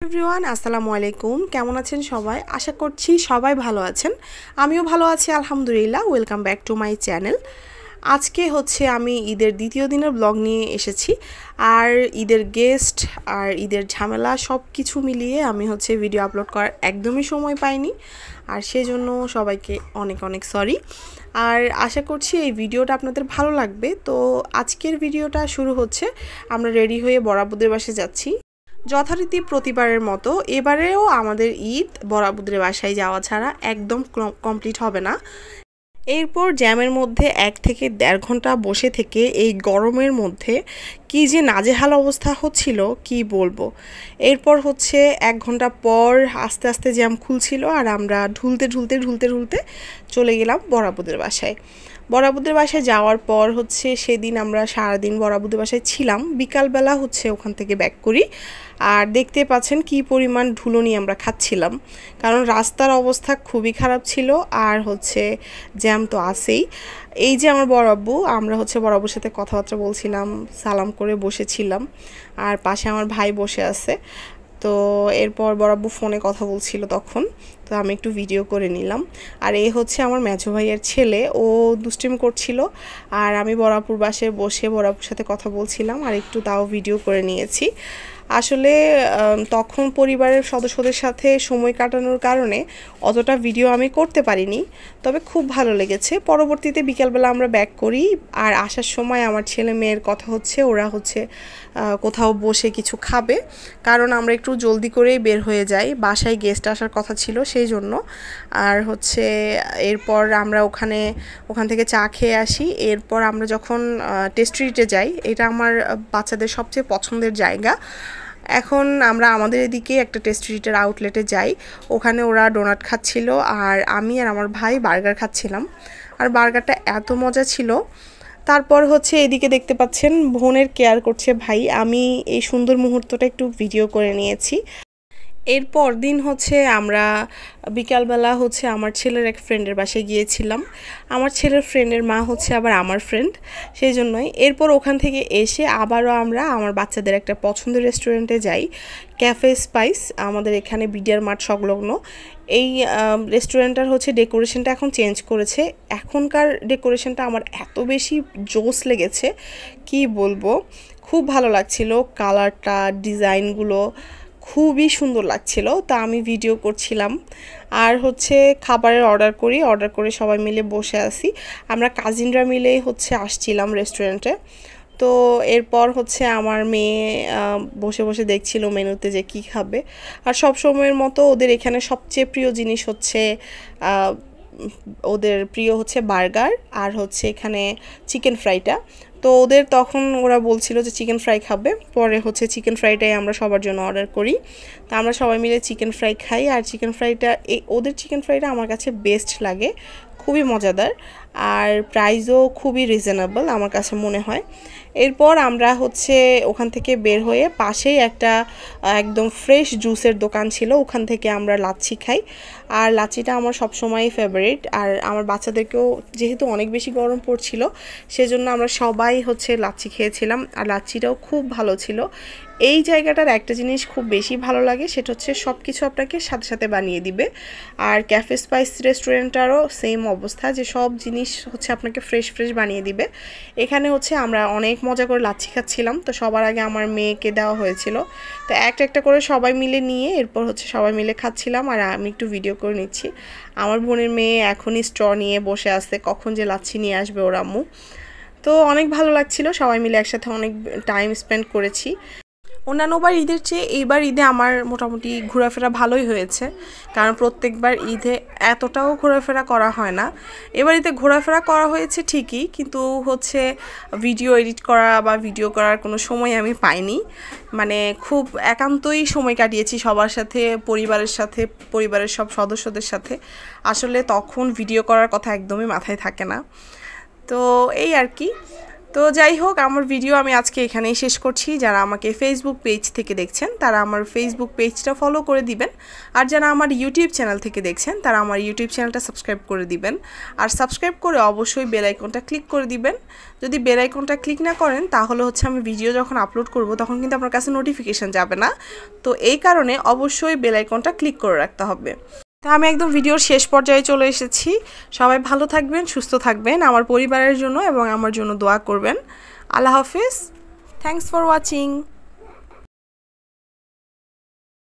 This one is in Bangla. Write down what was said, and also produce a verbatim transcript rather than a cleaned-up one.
এভরিওয়ান আসসালামু আলাইকুম কেমন আছেন সবাই আশা করছি সবাই ভালো আছেন আমিও ভালো আছি আলহামদুলিল্লাহ welcome back to my channel আজকে হচ্ছে আমি ঈদের দ্বিতীয় দিনের ব্লগ নিয়ে এসেছি আর ঈদের গেস্ট আর ঈদের ঝামেলা সব কিছু মিলিয়ে আমি হচ্ছে ভিডিও আপলোড করার একদমই সময় পাইনি আর সেজন্য সবাইকে অনেক অনেক সরি আর আশা করছি এই ভিডিওটা আপনাদের ভালো লাগবে তো আজকের ভিডিওটা শুরু হচ্ছে আমরা রেডি হয়ে বড়াবুদের বাসায় যাচ্ছি যথারীতি প্রতিবারের মতো এবারেও আমাদের ঈদ বড়াবুদের বাসায় যাওয়া ছাড়া একদম কমপ্লিট হবে না এরপর জ্যামের মধ্যে এক থেকে দেড় ঘন্টা বসে থেকে এই গরমের মধ্যে কি যে নাজেহাল অবস্থা হচ্ছিল কি বলবো এরপর হচ্ছে এক ঘন্টা পর আস্তে আস্তে জ্যাম খুলছিল আর আমরা ঢুলতে ঢুলতে ঢুলতে ঢুলতে চলে গেলাম বড়াবুদের বাসায় বড়াবুদের বাসায় যাওয়ার পর হচ্ছে সেদিন আমরা সারাদিন বড়াবুদের বাসায় ছিলাম বিকালবেলা হচ্ছে ওখান থেকে ব্যাক করি আর দেখতে পাচ্ছেন কি পরিমাণ ঢুলনি আমরা খাচ্ছিলাম কারণ রাস্তার অবস্থা খুবই খারাপ ছিল আর হচ্ছে জ্যাম তো আছেই এই যে আমার বড় আব্বু আমরা হচ্ছে বড় আব্বুর সাথে কথাবার্তা বলছিলাম সালাম করে বসেছিলাম আর পাশে আমার ভাই বসে আছে তো এরপর বড় আব্বু ফোনে কথা বলছিল তখন তো আমি একটু ভিডিও করে নিলাম আর এই হচ্ছে আমার মেজো ভাইয়ের ছেলে ও দুষ্টিমি করছিল আর আমি বড় আপুর বাসায় বসে বড় আপুর সাথে কথা বলছিলাম আর একটু তাও ভিডিও করে নিয়েছি আসলে তখন পরিবারের সদস্যদের সাথে সময় কাটানোর কারণে অতটা ভিডিও আমি করতে পারিনি তবে খুব ভালো লেগেছে পরবর্তীতে বিকালবেলা আমরা ব্যাক করি আর আসার সময় আমার ছেলে মেয়ের কথা হচ্ছে ওরা হচ্ছে কোথাও বসে কিছু খাবে কারণ আমরা একটু জলদি করেই বের হয়ে যাই বাসায় গেস্ট আসার কথা ছিল সেই জন্য আর হচ্ছে এরপর আমরা ওখানে ওখান থেকে চা খেয়ে আসি এরপর আমরা যখন টেস্ট্রিটে যাই এটা আমার বাচ্চাদের সবচেয়ে পছন্দের জায়গা এখন আমরা আমাদের এদিকে একটা টেস্ট্রিটের আউটলেটে যাই ওখানে ওরা ডোনাট খাচ্ছিল আর আমি আর আমার ভাই বার্গার খাচ্ছিলাম আর বার্গারটা এত মজা ছিল তারপর হচ্ছে এদিকে দেখতে পাচ্ছেন বোনের কেয়ার করছে ভাই আমি এই সুন্দর মুহূর্তটা একটু ভিডিও করে নিয়েছি এরপর দিন হচ্ছে আমরা বিকালবেলা হচ্ছে আমার ছেলের এক ফ্রেন্ডের বাসায় গিয়েছিলাম আমার ছেলের ফ্রেন্ডের মা হচ্ছে আবার আমার ফ্রেন্ড সেই জন্যই এরপর ওখান থেকে এসে আবারও আমরা আমার বাচ্চাদের একটা পছন্দের রেস্টুরেন্টে যাই ক্যাফে স্পাইস আমাদের এখানে বিডিআর মার্ট সংলগ্ন এই রেস্টুরেন্টটার হচ্ছে ডেকোরেশনটা এখন চেঞ্জ করেছে এখনকার ডেকোরেশনটা আমার এত বেশি জোস লেগেছে কি বলবো খুব ভালো লাগছিল কালারটা ডিজাইনগুলো খুবই সুন্দর লাগছিল তা আমি ভিডিও করছিলাম আর হচ্ছে খাবারের অর্ডার করি অর্ডার করে সবাই মিলে বসে আছি আমরা কাজিনরা মিলেই হচ্ছে আসছিলাম রেস্টুরেন্টে তো এরপর হচ্ছে আমার মেয়ে বসে বসে দেখছিল মেনুতে যে কি খাবে আর সব সময়ের মতো ওদের এখানে সবচেয়ে প্রিয় জিনিস হচ্ছে ওদের প্রিয় হচ্ছে বার্গার আর হচ্ছে এখানে চিকেন ফ্রাইটা তো ওদের তখন ওরা বলছিল যে চিকেন ফ্রাই খাবে পরে হচ্ছে চিকেন ফ্রাইটাই আমরা সবার জন্য অর্ডার করি তো আমরা সবাই মিলে চিকেন ফ্রাই খাই আর চিকেন ফ্রাইটা এই ওদের চিকেন ফ্রাইটা আমার কাছে বেস্ট লাগে খুবই মজাদার আর প্রাইসও খুবই রিজনেবল আমার কাছে মনে হয় এরপর আমরা হচ্ছে ওখান থেকে বের হয়ে পাশেই একটা একদম ফ্রেশ জুসের দোকান ছিল ওখান থেকে আমরা লাচ্ছি খাই আর লাচ্ছিটা আমার সবসময়ই ফেভারিট আর আমার বাচ্চাদেরকেও যেহেতু অনেক বেশি গরম পড়ছিল সেজন্য আমরা সবাই হচ্ছে লাচ্ছি খেয়েছিলাম আর লাচ্ছিটাও খুব ভালো ছিল এই জায়গাটার একটা জিনিস খুব বেশি ভালো লাগে সেটা হচ্ছে সব কিছু আপনাকে সাথে সাথে বানিয়ে দিবে আর ক্যাফে স্পাইস রেস্টুরেন্টটারও সেম অবস্থা যে সব জিনিস হচ্ছে আপনাকে ফ্রেশ ফ্রেশ বানিয়ে দিবে এখানে হচ্ছে আমরা অনেক মজা করে লাচ্ছি খাচ্ছিলাম তো সবার আগে আমার মেয়েকে দেওয়া হয়েছিল তো একটা একটা করে সবাই মিলে নিয়ে এরপর হচ্ছে সবাই মিলে খাচ্ছিলাম আর আমি একটু ভিডিও করে নিচ্ছি আমার বোনের মেয়ে এখনই স্ট্র নিয়ে বসে আছে কখন যে লাচ্ছি নিয়ে আসবে ওর আম্মু তো অনেক ভালো লাগছিল সবাই মিলে একসাথে অনেক টাইম স্পেন্ড করেছি অন্যান্যবার ঈদের চেয়ে এইবার ঈদে আমার মোটামুটি ঘোরাফেরা ভালোই হয়েছে কারণ প্রত্যেকবার ঈদে এতটাও ঘোরাফেরা করা হয় না এবার ঈদে ঘোরাফেরা করা হয়েছে ঠিকই কিন্তু হচ্ছে ভিডিও এডিট করা বা ভিডিও করার কোনো সময় আমি পাইনি মানে খুব একান্তই সময় কাটিয়েছি সবার সাথে পরিবারের সাথে পরিবারের সব সদস্যদের সাথে আসলে তখন ভিডিও করার কথা একদমই মাথায় থাকে না তো এই আর কি তো যাই হোক, আমার ভিডিও আমি আজকে এখানেই শেষ করছি। যারা আমাকে ফেসবুক পেজ থেকে দেখছেন তারা আমার ফেসবুক পেজটা ফলো করে দিবেন, আর যারা আমার ইউটিউব চ্যানেল থেকে দেখছেন তারা আমার ইউটিউব চ্যানেলটা সাবস্ক্রাইব করে দিবেন। আর সাবস্ক্রাইব করে অবশ্যই বেল আইকনটা ক্লিক করে দিবেন। যদি বেল আইকনটা ক্লিক না করেন তাহলে হচ্ছে আমি ভিডিও যখন আপলোড করব তখন কিন্তু আপনার কাছে নোটিফিকেশান যাবে না। তো এই কারণে অবশ্যই বেল আইকনটা ক্লিক করে রাখতে হবে। তো আমি একদম ভিডিওর শেষ পর্যায়ে চলে এসেছি। সবাই ভালো থাকবেন, সুস্থ থাকবেন, আমার পরিবারের জন্য এবং আমার জন্য দোয়া করবেন। আল্লাহ হাফিজ। Thanks for watching.